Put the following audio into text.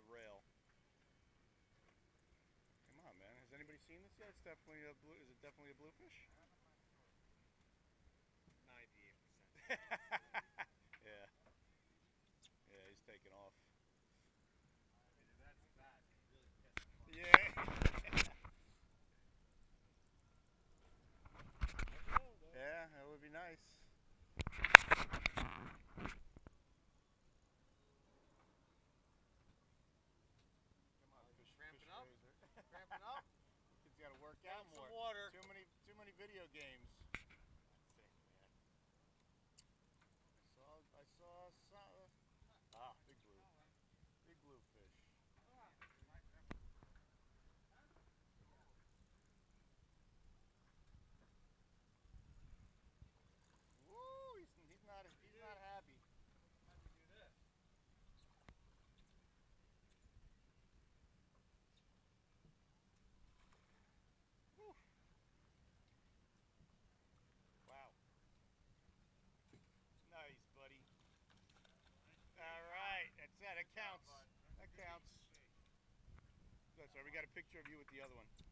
rail. Come on, man. Has anybody seen this yet? It's definitely a blue. Is it definitely a bluefish? 98%. Yeah. Yeah, he's taking off. Either that's bad, really pissed him off. Yeah. Yeah, that would be nice. Come on, fish Cramping up? raiser. Cramping up? Kid's got to work Get out him more. some water. Too many video games. That's it, man. I saw some. Ah, big blue. Big blue fish. Woo! He's not happy. How'd you do this? Woo! Wow. Nice, buddy. All right, that's that. That Good job, counts. bud. That That's a good counts. piece of fish. That's right. We got a picture of you with the other one.